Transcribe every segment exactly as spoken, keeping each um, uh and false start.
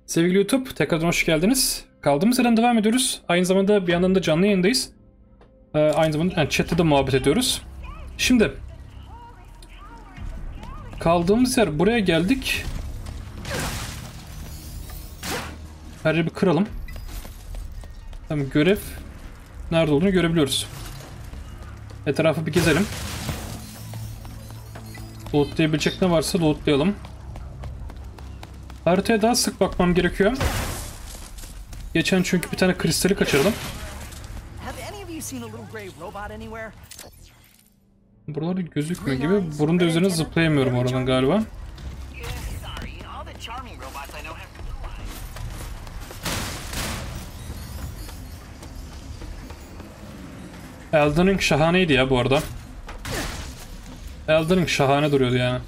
Sevgili YouTube, tekrardan hoş geldiniz. Kaldığımız yerden devam ediyoruz. Aynı zamanda bir yandan da canlı yayındayız. Ee, aynı zamanda yani chatte de muhabbet ediyoruz. Şimdi kaldığımız yer, buraya geldik. Her yeri bir kıralım. Tamam, görev nerede olduğunu görebiliyoruz. Etrafı bir gezelim. Lootlayabilecek ne varsa lootlayalım. Haritaya daha sık bakmam gerekiyor. Geçen çünkü bir tane kristali kaçırdım. Buralarda gözükmüyor gibi. Burun da üzerine zıplayamıyorum oradan galiba. Elden Ring şahaneydi ya bu arada. Elden Ring şahane duruyordu yani.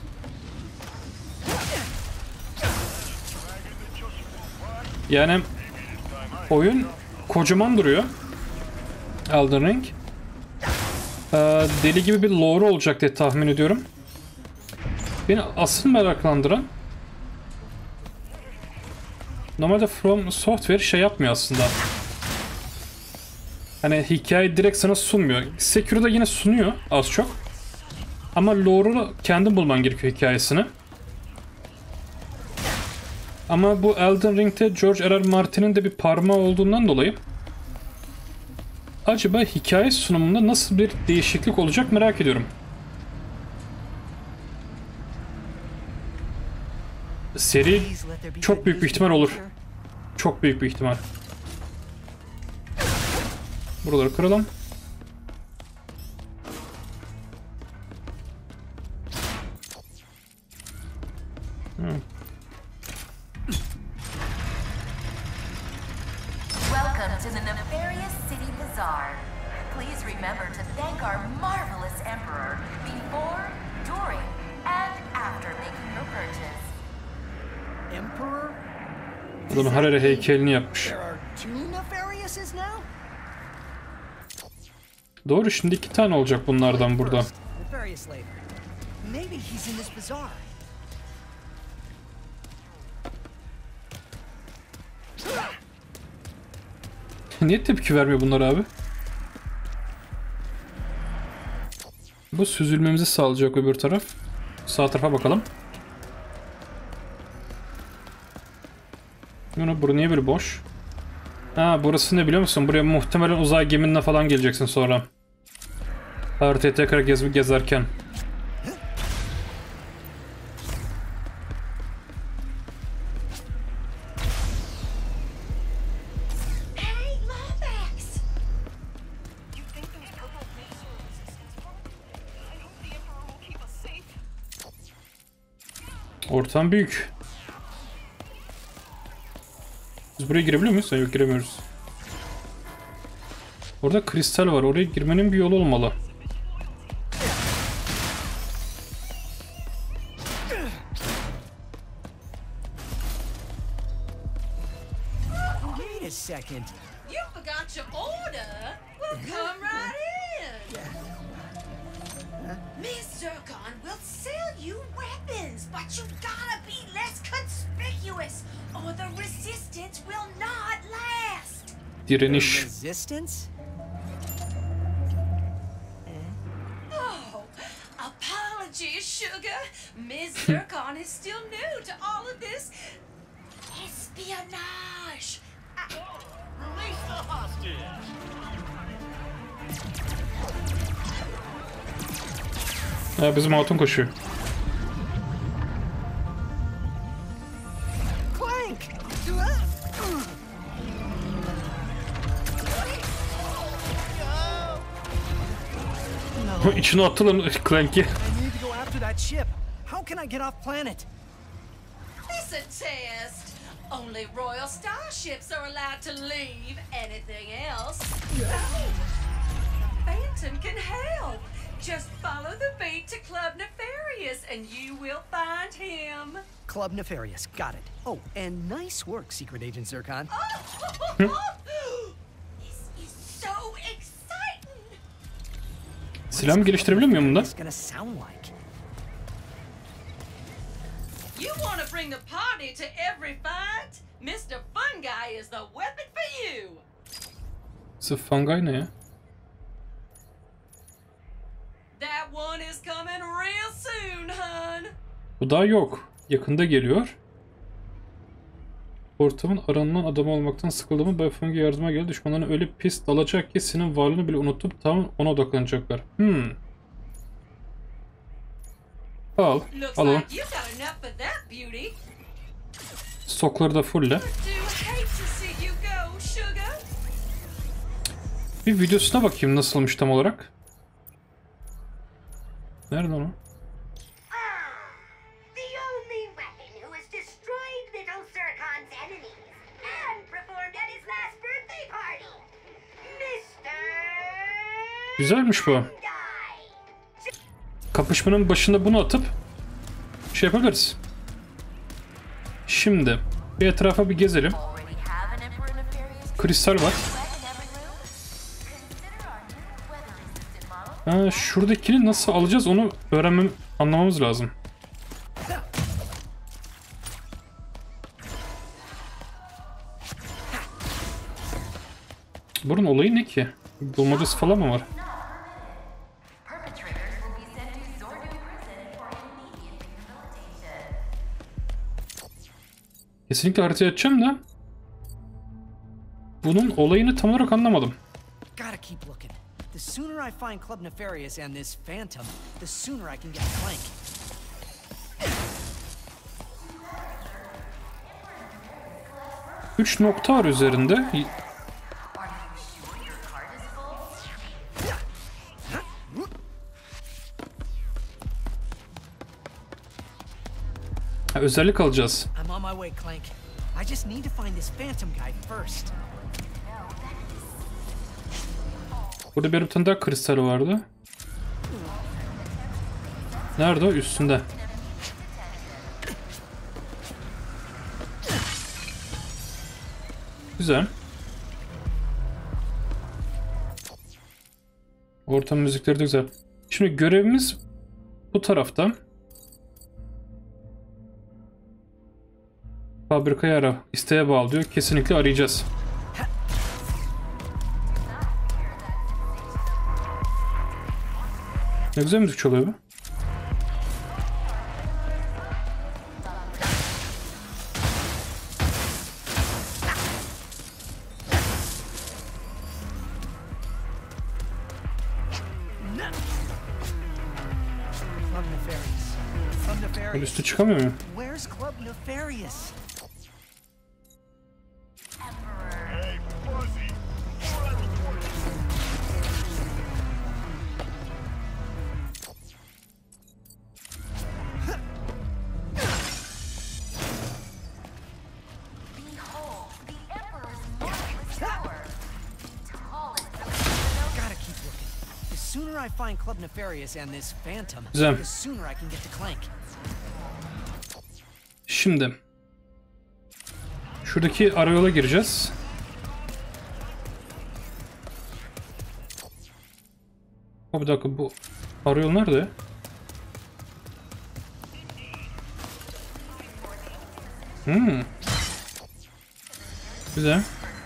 Yani oyun kocaman duruyor. Elden Ring. Ee, deli gibi bir lore olacak diye tahmin ediyorum. Beni asıl meraklandıran, normalde From Software şey yapmıyor aslında. Hani hikaye direkt sana sunmuyor. Sekiro'da yine sunuyor az çok. Ama lore'u kendin bulman gerekiyor hikayesini. Ama bu Elden Ring'te George R. R. Martin'in de bir parmağı olduğundan dolayı acaba hikaye sunumunda nasıl bir değişiklik olacak merak ediyorum. Seri çok büyük bir ihtimal olur. Çok büyük bir ihtimal. Buraları kıralım. Hmm. Welcome to the Nefarious City Bazaar. Please remember to thank our marvelous Emperor before, during, and after making your purchase. Emperor? Adamın her yere heykelini yapmış. Doğru, şimdi iki tane olacak bunlardan burada. Niye tepki vermiyor bunlar abi? Bu süzülmemizi sağlayacak öbür taraf. Sağ tarafa bakalım. Bunu burası niye böyle boş? Ha, burası ne biliyor musun? Buraya muhtemelen uzay geminle falan geleceksin sonra. Haritayı tekrar gezip gezerken. Ortam büyük. Biz buraya girebiliyor muyuz? Yok, giremiyoruz. Orada kristal var. Oraya girmenin bir yolu olmalı. Wait a second. You forgot your order? Well, come right in. Miss Zircon will sell you weapons, but you gotta be less conspicuous, or the resistance will not last. Direniş. Resistance? Oh, apologies, sugar. Miss Zircon is still new to all of this espionage. Release the hostage! Ha, bizim hatun koşuyor. Clank! İçine attı lan Clank'i. I need to go after that ship. How can I get off planet? It's a test. Only royal starships are allowed to leave. Anything else, Phantom can help. Just follow the beat to Club Nefarious and you will find him. Club Nefarious, got it. Oh, and nice work, Secret Agent Zircon. This is so exciting. Silahımı geliştirebiliyor muyum bunda? It's gonna sound like. You want to bring the party to every fight? Mister Fun Guy is the weapon for you. Sırf Fungi ne ya? That one is coming real soon, hun. Bu daha yok. Yakında geliyor. Ortamın aranılan adam olmaktan sıkıldığımı Bay Fungi yardıma geldi. Düşmanlarına öyle pis dalacak ki senin varlığını bile unutup tam ona odaklanacaklar. Hmm. Al. Looks Alalım. like you got enough of that beauty. Stokları da fulle. Do hate to see you go, sugar. Bir videosuna bakayım nasılmış tam olarak. Nerede onu? The only weapon who has destroyed Little Zircon's enemies and performed at his last birthday party, Mister Güzelmiş bu. Guy. Kapışmanın başında bunu atıp şey yapabiliriz. Şimdi bir etrafa bir gezelim. Already have an Emperor Nefarious Kristal var. weapon in every room? Consider our new weather-resistant model. Ha, şuradakini nasıl alacağız onu öğrenmem, anlamamız lazım. Bunun olayı ne ki? Bulmacası falan mı var? Perpetrators will be sent to Zordu Prison for immediate rehabilitation. Kesinlikle haritayı açacağım da bunun olayını tam olarak anlamadım. Gotta keep looking. The sooner I find Club Nefarious and this Phantom, the sooner I can get Clank. Üç nokta var üzerinde. Are you sure your card is full? Ha, özellik alacağız. I'm on my way, Clank. I just need to find this Phantom guy first. Burada bir tane daha kristal vardı. Nerede o? Üstünde. Güzel. Ortam müzikleri de güzel. Şimdi görevimiz bu tarafta. Fabrikayı ara. İsteğe bağlı diyor. Kesinlikle arayacağız. Ne güzel müzik çalıyor bu. Club Nefarious. Club Nefarious. Üstü çıkamıyor mu? Where's Club Nefarious? Hey, Fuzzy. You're out of order. Behold, the Emperor's marvelous tower. The tallest building in the Gotta keep looking. The sooner I find Club Nefarious and this Phantom, Güzel. the sooner I can get to Clank. Şimdi şuradaki arayola gireceğiz. O bir dakika, bu arayol nerede? Hmm. Güzel.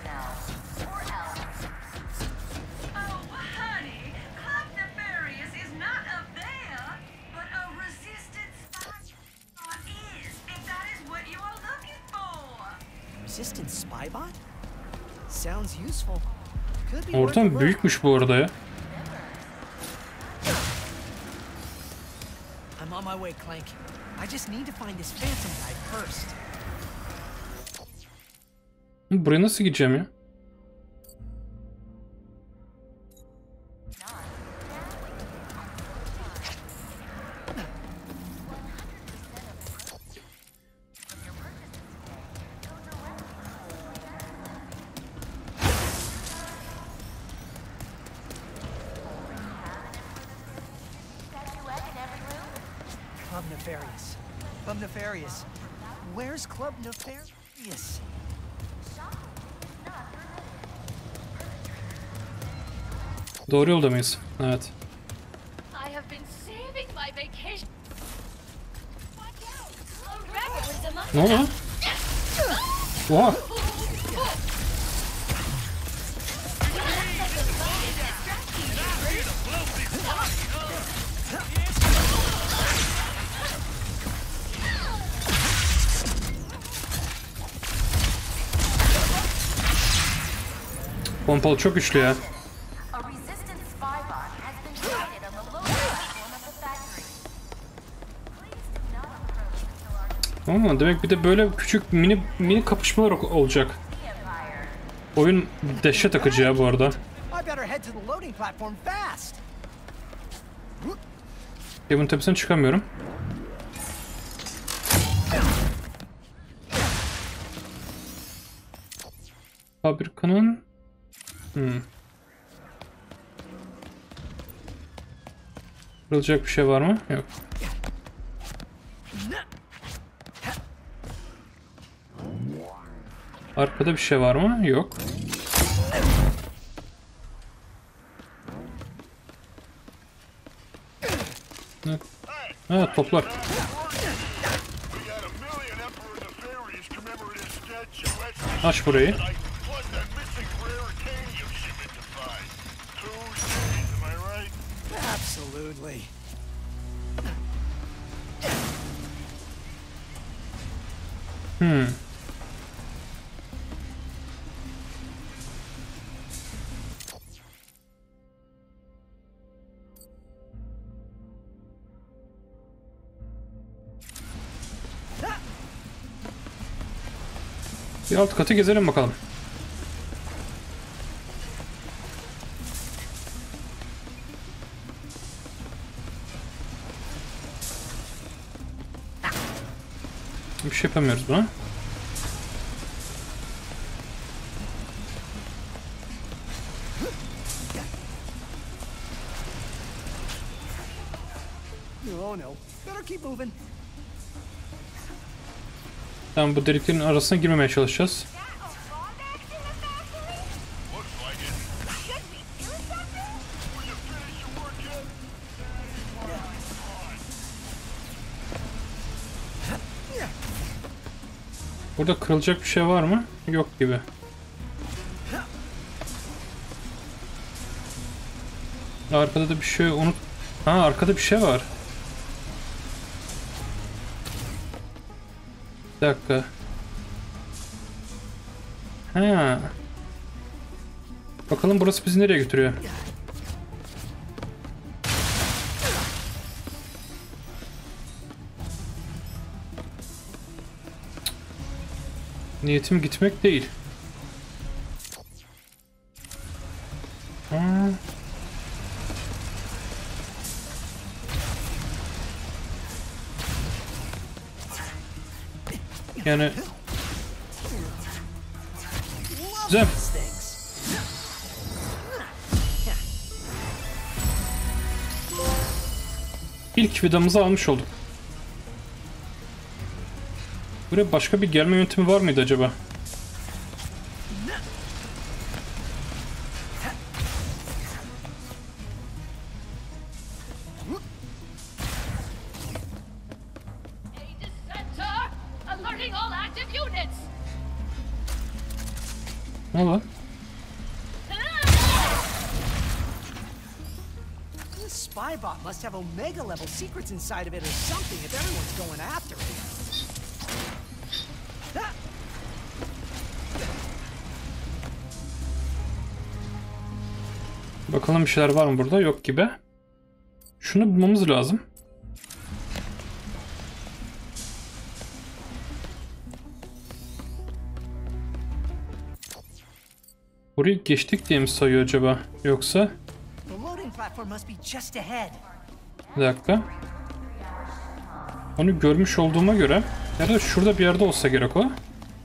Oh, honey, Club Nefarious is not up there, but a resistance spot is, if that is what you are looking for. Resistant Spybot? Sounds useful. Could be worth a Ortam look. büyükmüş bu arada ya. I'm on my way, Clank. I just need to find this Phantom guy first. Buraya nasıl gideceğim ya? statuette in every room? Club Nefarious. Club Nefarious. Where's Club Nefarious? Doğru yolda mıyız? Evet. I have been saving my vacation. Watch out! A rebel is among Ne oldu lan? Oha. Pompalı çok güçlü ya. A resistance spy bot has been sighted on the lower platform of the factory. Please do not approach until our Ama demek bir de böyle küçük mini mini kapışmalar ol- olacak. Empire. Oyun dehşet akıcı ya bu arada. I better head to the loading platform fast. Evin tepesine çıkamıyorum. Fabrikanın... Hmm. Kırılacak bir şey var mı? Yok. Arkada bir şey var mı? Yok. Ne? Ha, toplar. We got a million Emperor Nefarious commemorative statuettes. Aç burayı. Plus that missing rare Arcanium shipment to find. Two days, am I right? Absolutely. Hmm. Bir alt katı gezelim bakalım. Bir şey yapamıyoruz buna. Oh no. Better keep moving. Tamam, bu deliklerin arasına girmemeye çalışacağız. Looks like it. Should we do something? Will you finish your work yet? Burada kırılacak bir şey var mı? Yok gibi. Arkada da bir şey unut... Ha, arkada bir şey var. Bir dakika. Ha. Bakalım burası bizi nereye götürüyor? Niyetim gitmek değil. Ha. Yani güzel. İlk vidamızı almış olduk. Buraya başka bir gelme yöntemi var mıydı acaba? Aegis Center! Alerting all active units! Ne lan? This spy bot must have Omega level secrets inside of it or something if everyone's going after it. Ah! Bakalım bir şeyler var mı burada? Yok gibi. Şunu bulmamız lazım. Burayı geçtik diye mi sayıyor acaba? Yoksa... The loading platform must be just ahead. Bir dakika. Onu görmüş olduğuma göre... Ya da şurada bir yerde olsa gerek o.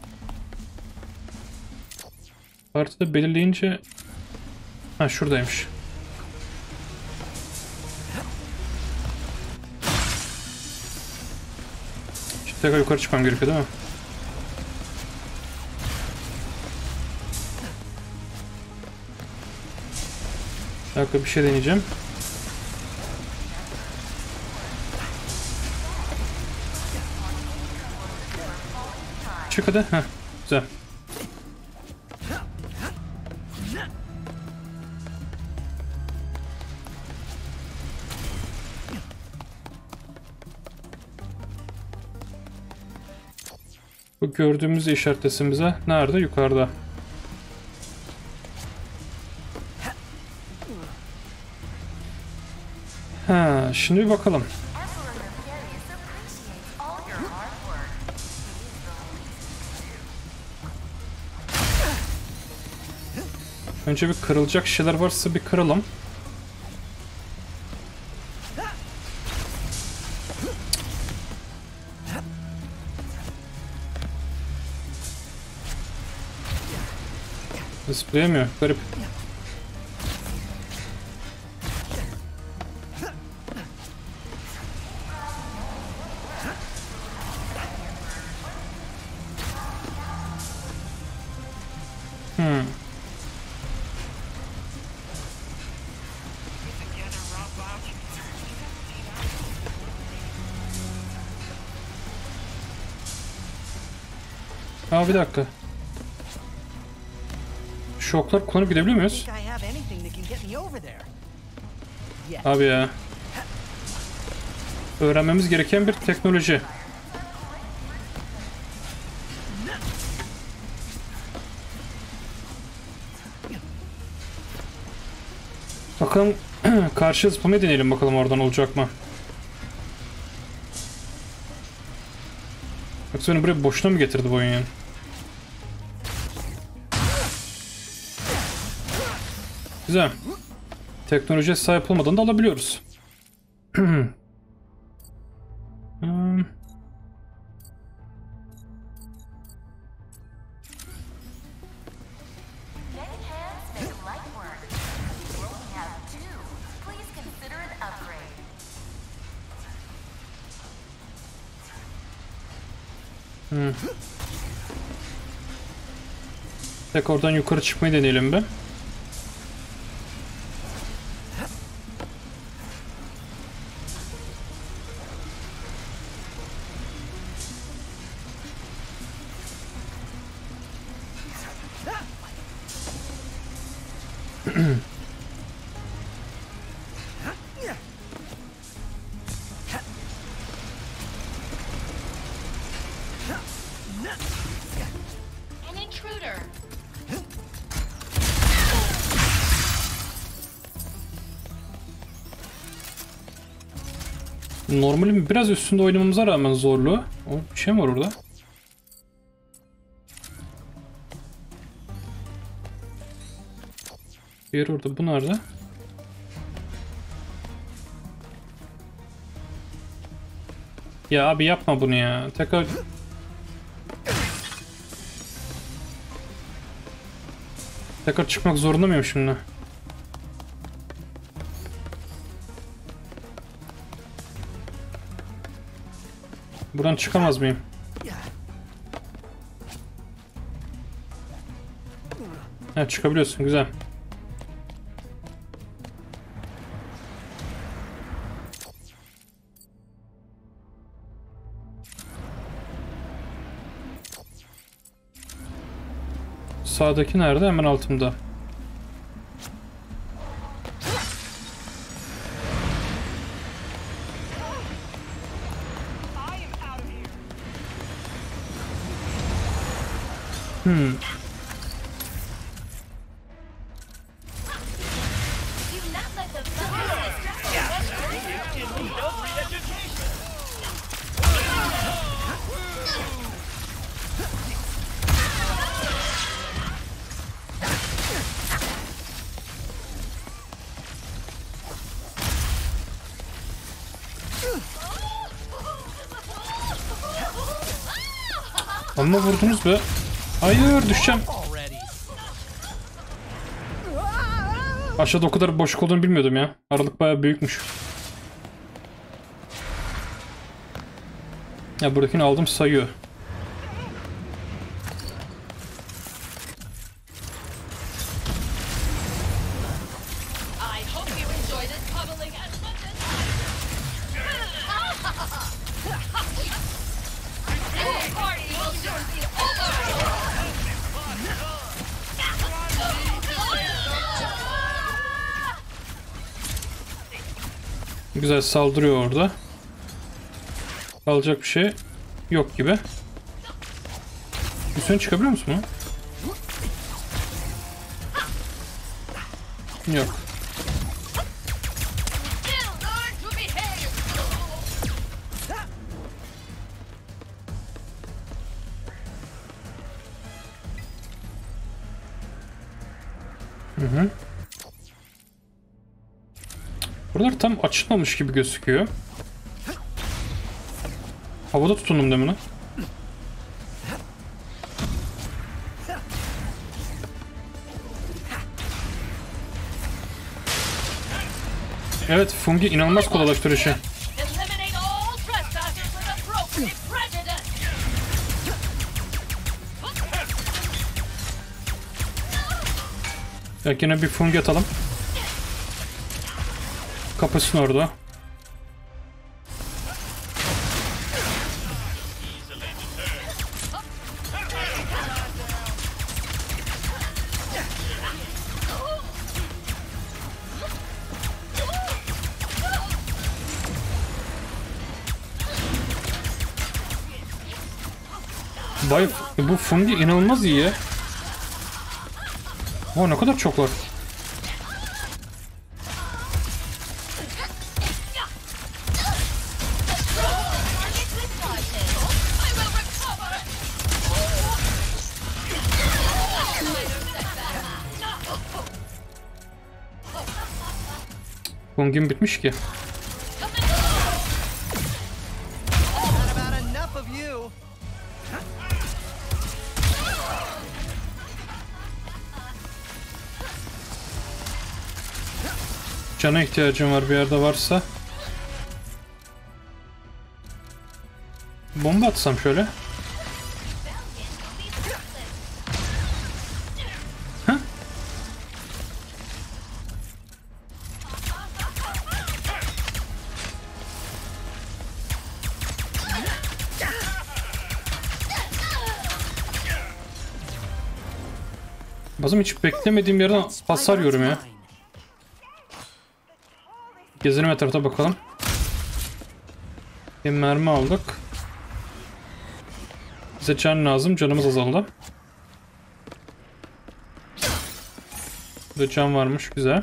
Haritada belirleyince... Ha, şuradaymış. Şimdi tekrar yukarı çıkmam gerekiyor değil mi? Bir dakika, bir şey deneyeceğim. Çık hadi. Heh. Güzel. Bu gördüğümüz işaretlesin bize. Nerede? Yukarıda. Ha, şimdi bir bakalım. Emperor Nefarious appreciates all your hard work. It is the least Önce bir kırılacak şeyler varsa bir kıralım. Zıplayamıyor. Garip. Hmm. Aa, bir dakika. Şoklar kullanıp gidebiliyor I muyuz? think I have anything that can get me over there. Yeah. Abi ya. Öğrenmemiz gereken bir teknoloji. Bakalım karşı zıplamayı deneyelim bakalım oradan olacak mı? Yoksa beni buraya boşuna mı getirdi bu oyun yani? Güzel. Teknolojiye sahip olmadan da alabiliyoruz. hmm. many hands make light work. You only have two. Please consider an upgrade. Hmm. Tek oradan yukarı çıkmayı deneyelim bir. An intruder. Normalin biraz üstünde oynamamıza rağmen zorluğu. O bir şey mi var orada? Bir yer orada. Bu nerede? Ya abi yapma bunu ya. Tekrar... Tekrar çıkmak zorunda mıyım şimdi? Buradan çıkamaz mıyım? Ha, çıkabiliyorsun, güzel. Sağdaki nerede? Hemen altımda. Hmm. Do not let the Amma vurdunuz be. Hayır, düşeceğim. Aşağıda o kadar boşluk olduğunu bilmiyordum ya. Aralık bayağı büyükmüş. Ya buradakini aldım, sayıyor. I hope you enjoy this cuddling as much as This party will soon be over. Güzel saldırıyor orada. Alacak bir şey yok gibi. Üstüne çıkabiliyor musun mu? Yok. Hı hı. Buralar tam açılmamış gibi gözüküyor. Havada tutundum demin. Evet, fungi inanılmaz kolaylaştırıyor işi. Eliminate all trespassers with appropriate prejudice. Ya yine bir fungi atalım. Kapısın orada. Vay, bu fungi inanılmaz iyi ya. Oh, ne kadar çok var. Fungim bitmiş ki. Cana ihtiyacım var bir yerde varsa. Bomba atsam şöyle. Heh. Bazım hiç beklemediğim yerden hasar yiyorum ya. Gezelim etrafa bakalım. Bir mermi aldık. Bize can lazım. Canımız azaldı. Burada can varmış. Güzel.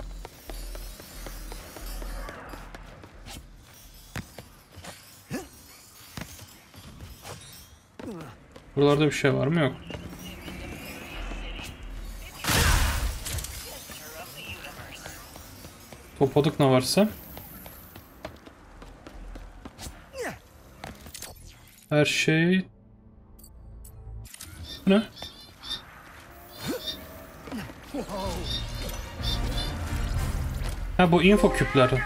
Buralarda bir şey var mı? Yok. Topladık ne varsa. Her şey... Ne? Ha, bu info küpleri.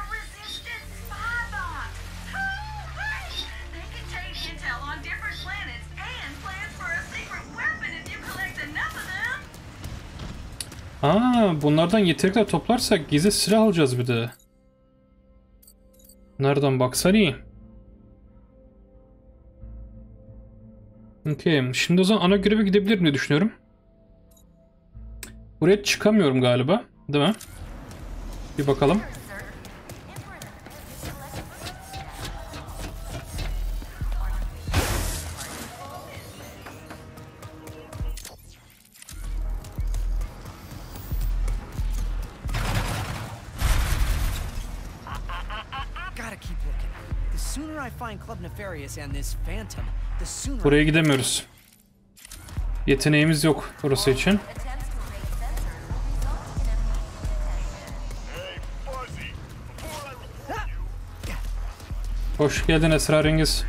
Aa, bunlardan yeteri toplarsak gizli silah alacağız bir de. Nereden baksan iyi. Okay. Şimdi o zaman ana göreve gidebilirim diye düşünüyorum. Buraya çıkamıyorum galiba. Değil mi? Bir bakalım. Buraya gidemiyoruz. Yeteneğimiz yok burası için. Hoş geldin Esrarengiz.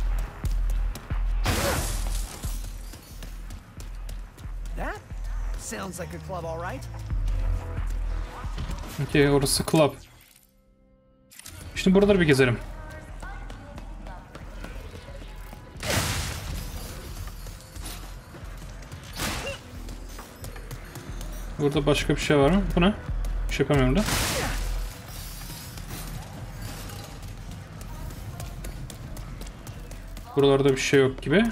Okay, orası club. Şimdi buraları bir gezelim. Burada başka bir şey var mı? Bu ne? Bir şey yapamıyorum da. Buralarda bir şey yok gibi.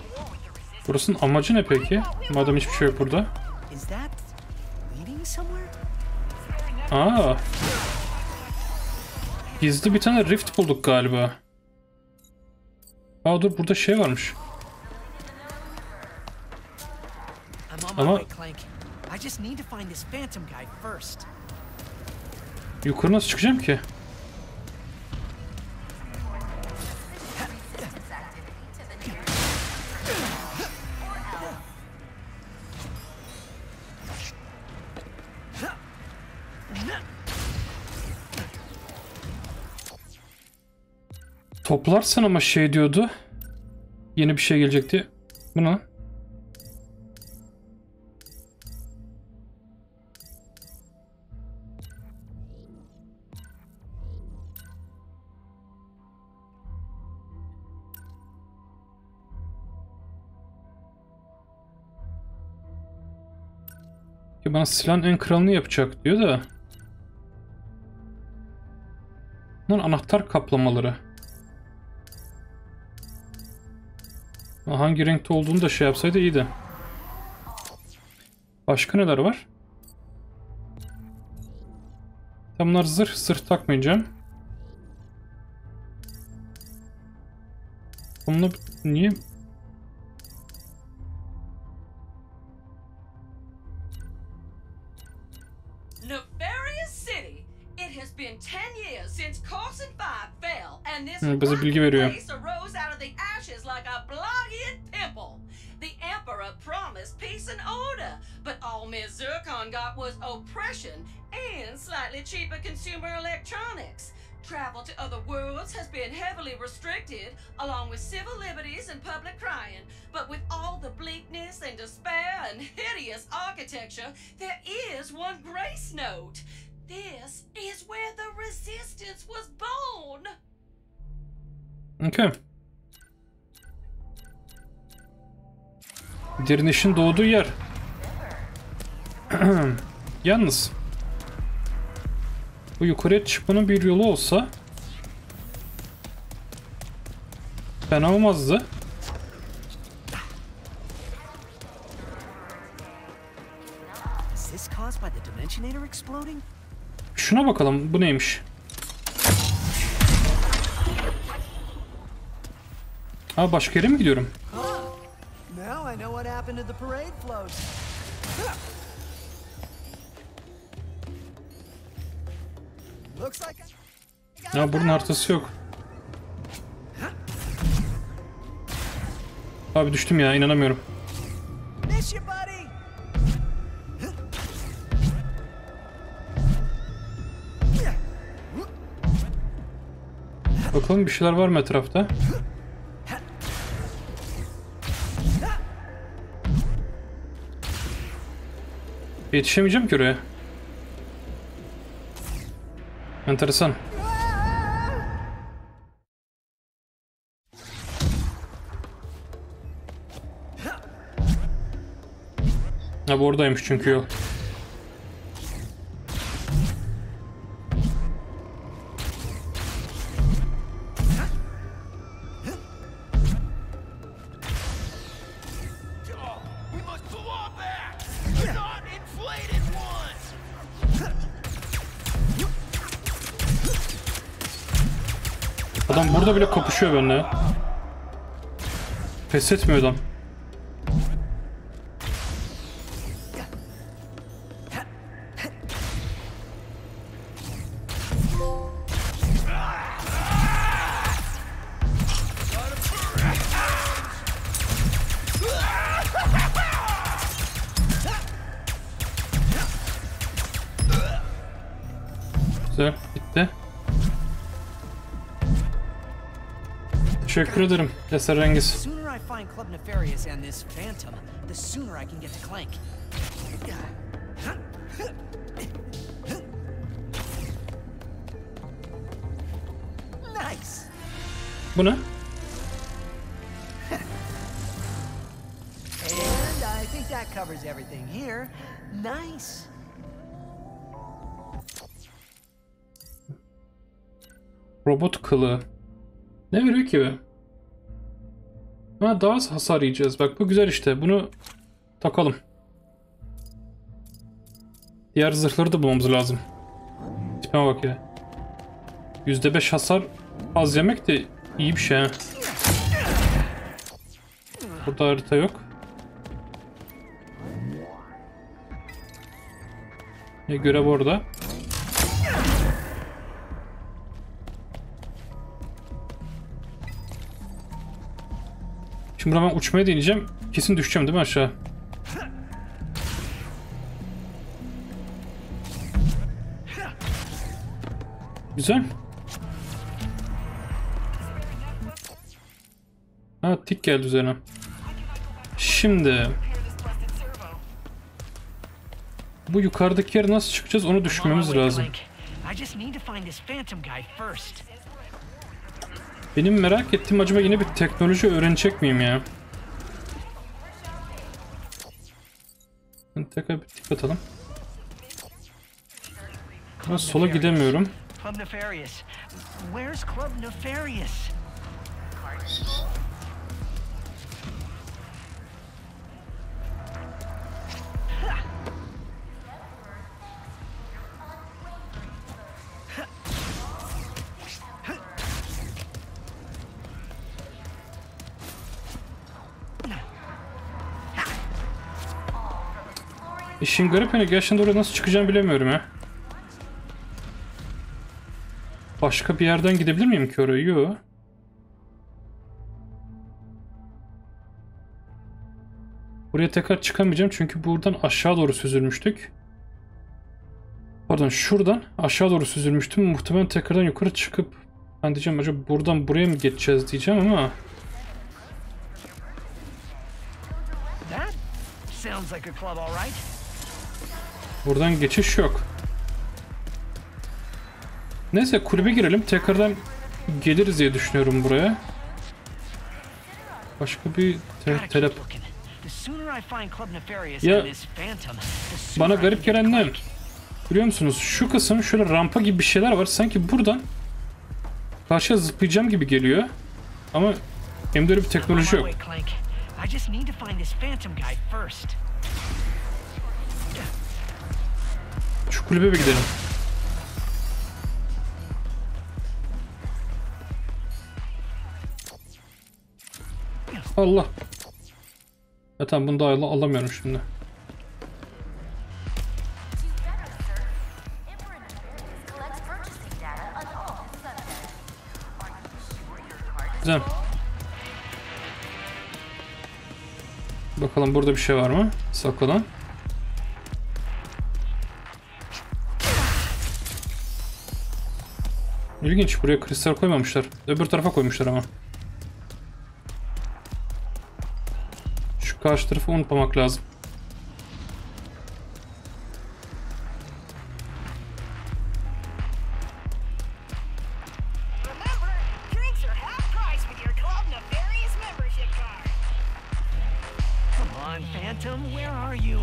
Burasının amacı ne peki? Madem hiçbir şey yok burada. Is that leading somewhere? Aa. Gizli bir tane rift bulduk galiba. Aa dur, burada şey varmış. I'm on my Ama- way, Clank. I just need to find this Phantom guy first. Yukarı nasıl çıkacağım ki? Toplarsan ama şey diyordu. Yeni bir şey gelecekti. Bu ne? Ki bana silahın en kralını yapacak diyor da. Bunlar anahtar kaplamaları. Hangi renkte olduğunu da şey yapsaydı iyiydi. Başka neler var? Bunlar zırh, zırh takmayacağım. Bununla niye? Nefarious City. It has been ten years since Carson five fell, and this Hı, bize bilgi rotten veriyor. place arose out of the ashes like a bloody pimple. The Emperor promised peace and order, but all Miz Zircon got was oppression and slightly cheaper consumer electronics. Travel to other worlds has been heavily restricted, along with civil liberties and public crying. But with all the bleakness and despair and hideous architecture, there is one grace note. This is where the Resistance was born. Okay. Direnişin doğduğu yer. Yalnız bu yukarıya çıkmanın bir yolu olsa fena olmazdı. Is this caused by the Dimensionator exploding? Şuna bakalım, bu neymiş? Aa, başka yere mi gidiyorum? Now I know what happened to the parade floats. Looks like I Ya bunun haritası yok. Abi düştüm ya, inanamıyorum. miss you, buddy. Bakalım bir şeyler var mı etrafta? Yetişemeyeceğim ki oraya. Enteresan. Ha, bu oradaymış çünkü yol. We must pull off that! The not inflated ones! Adam burada bile kapışıyor benimle. Pes etmiyor adam. Güzel, bitti. Teşekkür ederim Esrarengiz. The sooner I find Club Nefarious and this Phantom, the sooner I can get to Clank. Nice. Bu ne? And I think that covers everything here. Nice. Robot kılığı. Ne veriyor ki be? Ha, daha az hasar yiyeceğiz. Bak bu güzel işte. Bunu takalım. Diğer zırhları da bulmamız lazım. Tipime bak ya. yüzde beş hasar az yemek de iyi bir şey ha. Burada harita yok. Ne görev orada. Şimdi ben uçmaya deneyeceğim. Kesin düşeceğim değil mi aşağı? Güzel. Ha, tik geldi üzerine. Şimdi bu yukarıdaki yere nasıl çıkacağız onu düşünmemiz lazım. Benim merak ettiğim, acaba yine bir teknoloji öğrenecek miyim ya? Tekrar bir tik atalım. Ben sola gidemiyorum. Club Nefarious. Where's Club Nefarious? İşin garip yanı, gerçekten oraya nasıl çıkacağımı bilemiyorum ya. Başka bir yerden gidebilir miyim ki oraya? Yok. Buraya tekrar çıkamayacağım çünkü buradan aşağı doğru süzülmüştük. Pardon, şuradan aşağı doğru süzülmüştüm. Muhtemelen tekrardan yukarı çıkıp ben diyeceğim acaba buradan buraya mı geçeceğiz diyeceğim ama buradan geçiş yok. Neyse, kulübe girelim. Tekrardan geliriz diye düşünüyorum buraya. Başka bir te telep... Ya bana garip gelen ne? Biliyor musunuz? Şu kısım şöyle rampa gibi bir şeyler var. Sanki buradan karşıya zıplayacağım gibi geliyor. Ama hem de öyle bir teknoloji yok. Şu kulübe bir gidelim. Allah. Ya tamam, bunu da al alamıyorum şimdi. Güzel. Bakalım burada bir şey var mı? Saklanan. İlginç, buraya kristal koymamışlar. Öbür tarafa koymuşlar ama. Şu karşı tarafı unutmamak lazım. Phantom, where are you?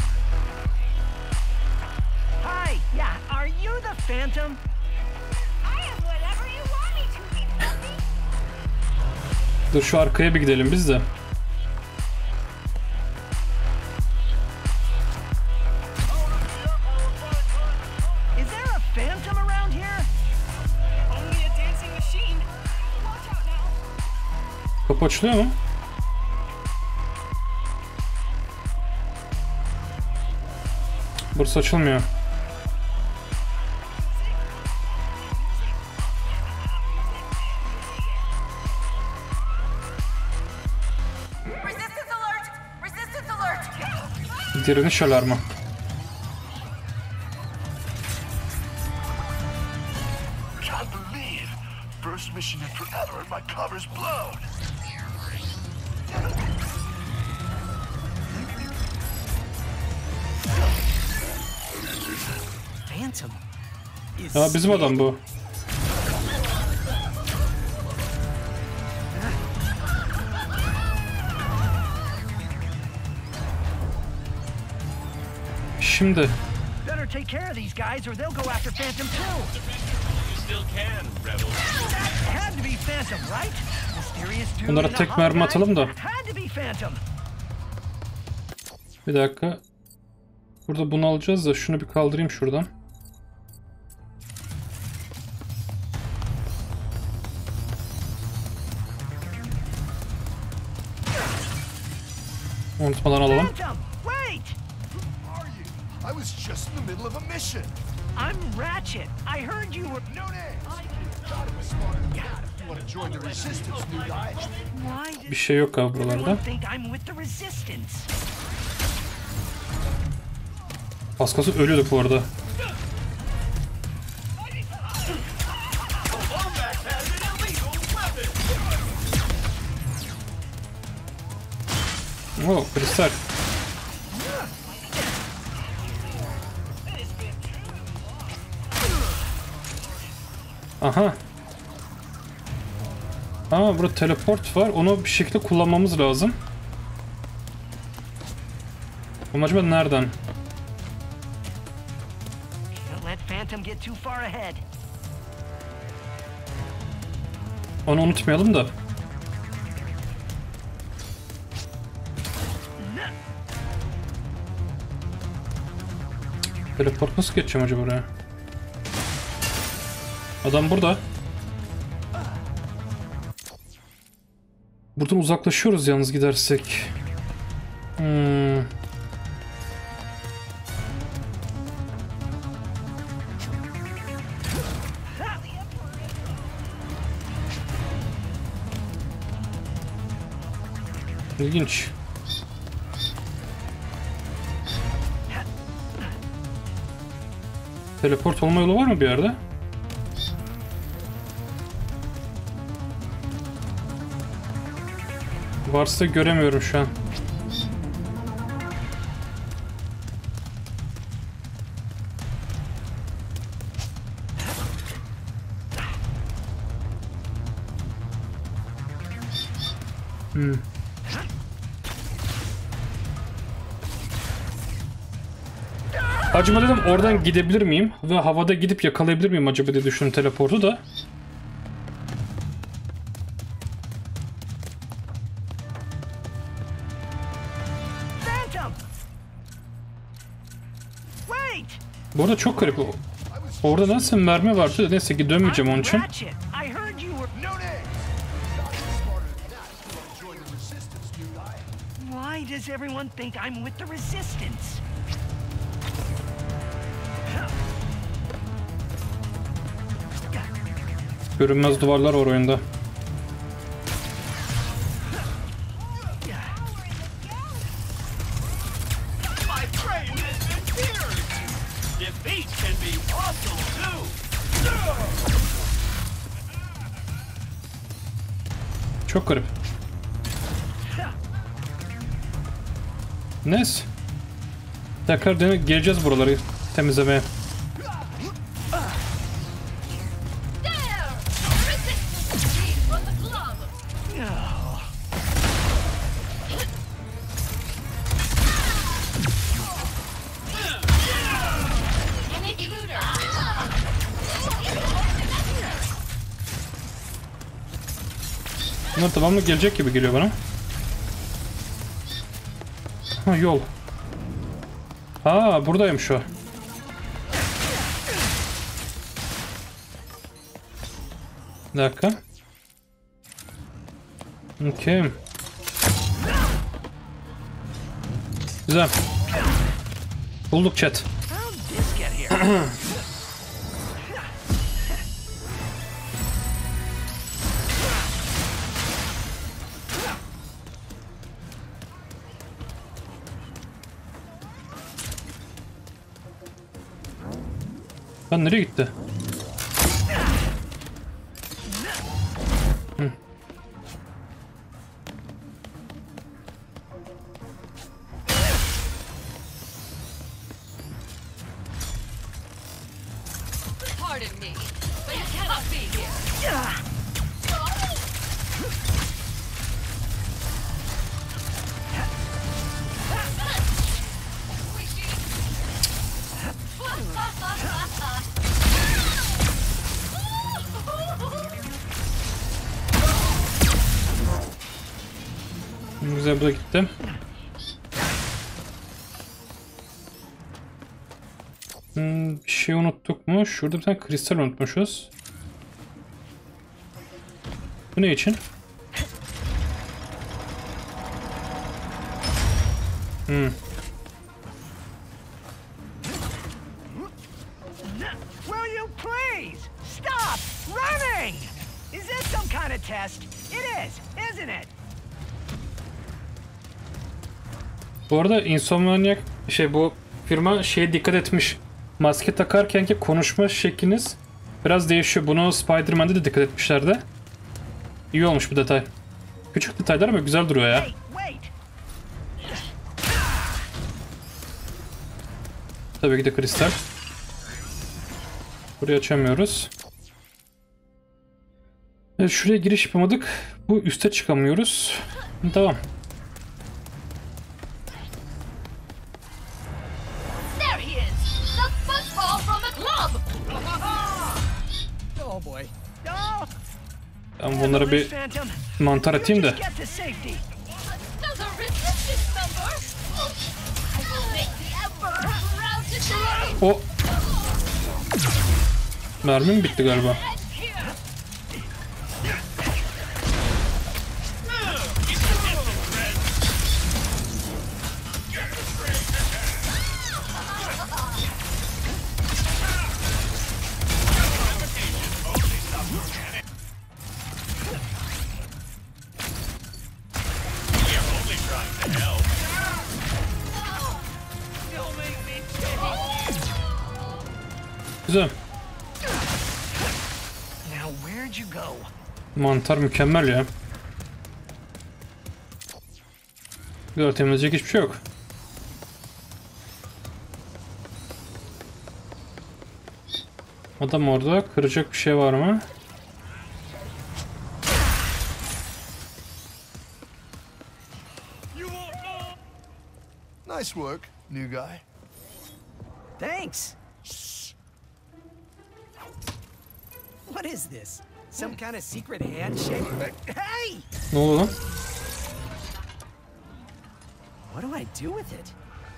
Hi, yeah, are you the Phantom? I am whatever you want me to be, puppy. Dur, şu arkaya bir gidelim biz de. Is there a Phantom around here? Only a dancing machine. Watch out now. Kapı açılıyor mu? Burası açılmıyor. Resistance alert! Resistance alert! Direniş alarmı. Can't believe. First mission in forever and my cover's blown. Phantom. Is Ya bizim adam bu. Şimdi better take care of these guys or they'll go after Phantom too. You still can, rebel. That had to be Phantom, right? Mysterious dude bunlara in a tek mermi hologram? atalım da. Had to be Phantom. Bir dakika. Burada bunu alacağız da şunu bir kaldırayım şuradan. Unutmadan alalım. Phantom, wait! Who are you? I was just in the middle of a mission. I'm Ratchet. I heard you were. No names. Gotta be smarter than that if you want to join the resistance, new guy. Why Bir does şey yok abi buralarda. everyone think I'm with the resistance? Az kalsın ölüyorduk bu arada. Oh, kristal. Aha. Aa, burada teleport var. Onu bir şekilde kullanmamız lazım. Ama acaba nereden? Don't let Phantom get too far ahead. Onu unutmayalım da. Teleport nasıl geçeceğim acaba buraya? Adam burada. Buradan uzaklaşıyoruz yalnız gidersek. Hmm. İlginç. Teleport olma yolu var mı bir yerde? Varsa göremiyorum şu an. Hmm. Acaba dedim oradan gidebilir miyim ve havada gidip yakalayabilir miyim acaba diye düşündüm teleportu da. Phantom! Wait! Bu arada çok garip o. Orada nasıl mermi vardı? Neyse ki dönmeyeceğim onun için. Ratchet. I heard you were. No names. Gotta be smarter than that if you want to join the resistance, new guy. Why does everyone think I'm with the resistance? Görünmez duvarlar var oyunda. My brain has been pierced. Defeat can be awesome too. Çok garip. Neyse. Tekrar dene geleceğiz buraları temizlemeye. From the glove. An intruder. Bunlar devamlı gelecek gibi geliyor bana. Ha, yol. Aa, buradaymış o. Bir dakika. Okay. Güzel. Bulduk chat. How'd this get here? Lan nereye gitti? Hı. Pardon me, but you cannot be here. Güzel, bu da gitti. Hmm, bir şey unuttuk mu? Şurada bir tane kristal unutmuşuz. Bu ne için? Hmm. Will you please stop running? Is this some kind of test? It is, isn't it? Bu arada Insomniac şey bu firma şeye dikkat etmiş. Maske takarkenki konuşma şekliniz biraz değişiyor. Bunu Spider-Man'de de dikkat etmişlerdi. İyi olmuş bu detay. Küçük detaylar ama güzel duruyor ya. Tabii ki de kristal. Burayı açamıyoruz. Evet, şuraya giriş yapamadık. Bu üste çıkamıyoruz. Tamam. There he is! The football from the club! Oh boy. Oh. Ben bunlara bir mantar atayım da. Another resistance member! I will make the Emperor proud today! O mermim bitti galiba. Güzel. Mantar mükemmel ya. Güzel, temizleyecek hiçbir şey yok. Adam orada, kıracak bir şey var mı? Nice work, new guy. Thanks. What is this? Some kind of secret handshake? Hey! Ne oldu lan? What do I do with it?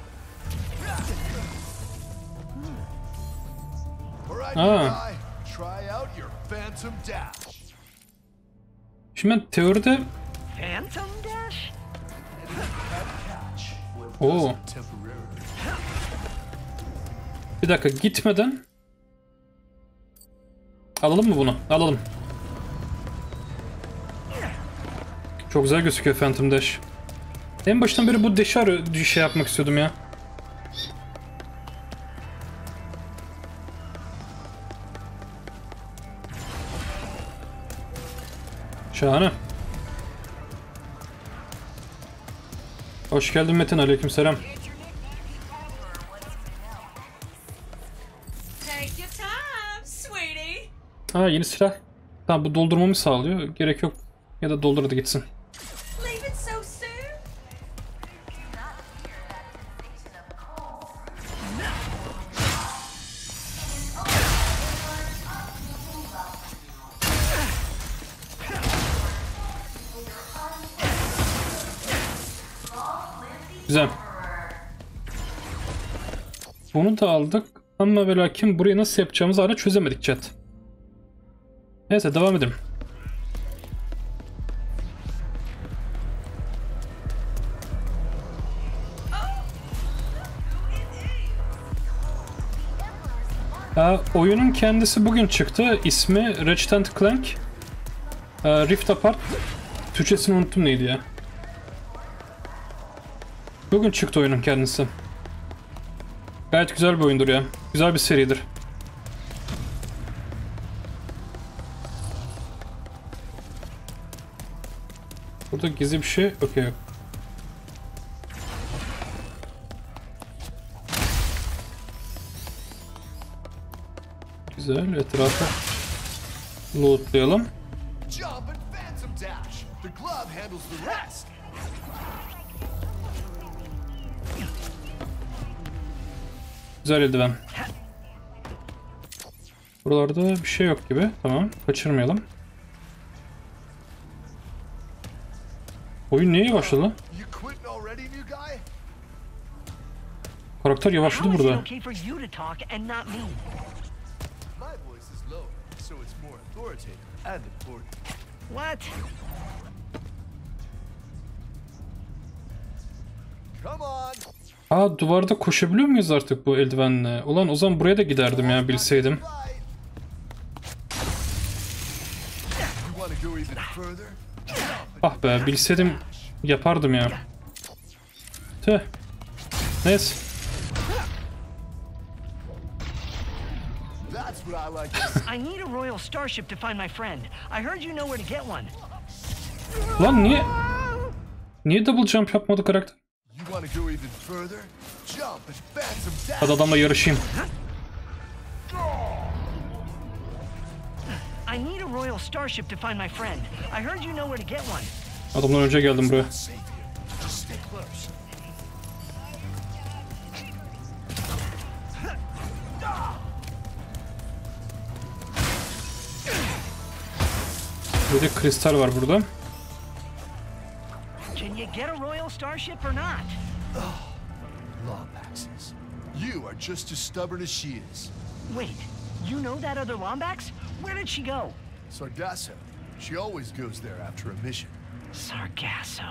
All right, Ah. new guy. Try out your Phantom Dash. Şimdi ben teoride... Phantom Dash? Oo. Bir dakika, gitmeden... Alalım mı bunu? Alalım. Çok güzel gözüküyor Phantom Dash. En baştan beri bu dash'i arı şey yapmak istiyordum ya. Şahane. Hoş geldin Metin, aleykümselam. Take your time, sweetie. Ha, yeni silah. Tamam, bu doldurmamı sağlıyor. Gerek yok. Ya da doldur hadi gitsin. Leave it so soon. Güzel. Bunu da aldık. Ama ve lakin burayı nasıl yapacağımızı hala çözemedik chat. Neyse, devam edelim. Aa, oyunun kendisi bugün çıktı. İsmi Ratchet and Clank Aa, Rift Apart. Türkçesini unuttum, neydi ya. Bugün çıktı oyunun kendisi. Gayet güzel bir oyundur ya. Güzel bir seridir. Burada gizli bir şey okey yok. Güzel, etrafı lootlayalım. Jump and Phantom Dash. The glove handles the rest. Güzel eldiven. Buralarda bir şey yok gibi. Tamam, kaçırmayalım. Oyun niye yavaşladı lan? You quitting already, new guy? Karakter yavaşladı burada. Okay for you to talk and not me. My voice is low, so it's more authoritative and important. What? Come on, Aa, duvarda koşabiliyor muyuz artık bu eldivenle? Ulan o zaman buraya da giderdim ya, bilseydim. Ah be, bilseydim yapardım ya. Tüh. Neyse. I need a Royal Starship to find my friend. I heard you know where to get one. Lan niye? Niye double jump yapmadı karakter? Hadi adamla yarışayım. I need a Royal Starship to find my friend. I heard you know where to get one. Adamdan önce geldim buraya. Bir de kristal var burada. Can you get a Royal Starship or not? Lombaxes. You are just as stubborn as she is. Wait, you know that other Lombax? Where did she go? Sargasso. She always goes there after a mission. Sargasso.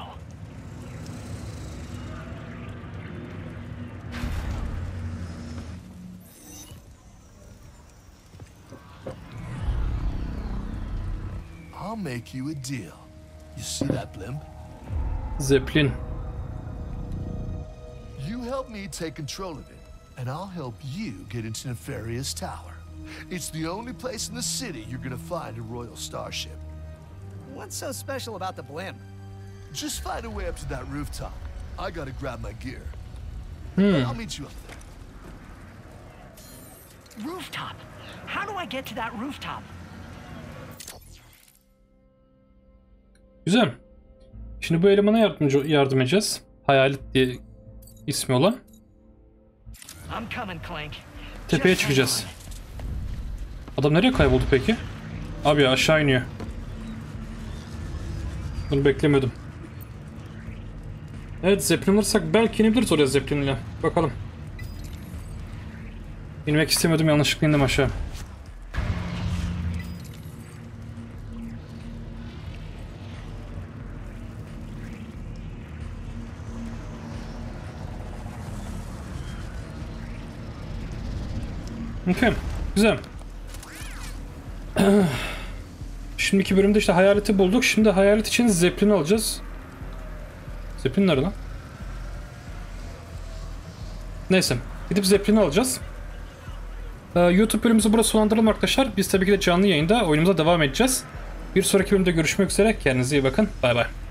I'll make you a deal. You see that blimp? Zeppelin. You help me take control of it, and I'll help you get into Nefarious Tower. It's the only place in the city you're gonna find a Royal Starship. What's so special about the blimp? Just find a way up to that rooftop. I gotta grab my gear. Hmm. I'll meet you up there. Rooftop? How do I get to that rooftop? Güzel. Şimdi bu elemana yardımcı yardım edeceğiz. Hayalet diye ismi olan. I'm coming, Clank. Tepeye çıkacağız. Adam nereye kayboldu peki? Abi ya, aşağı iniyor. Bunu beklemiyordum. Evet, Zeppelin alırsak belki inebiliriz oraya Zeppelin ile. Bakalım. İnmek istemiyordum, yanlışlıkla indim aşağı. Okay. Güzel. Şimdiki bölümde işte hayaleti bulduk. Şimdi hayalet için Zeppelin alacağız. Zeppelin nerede lan? Neyse. Gidip Zeppelin'i alacağız. Ee, YouTube bölümümüzü burada sonlandıralım arkadaşlar. Biz tabii ki de canlı yayında oyunumuza devam edeceğiz. Bir sonraki bölümde görüşmek üzere. Kendinize iyi bakın. Bay bay.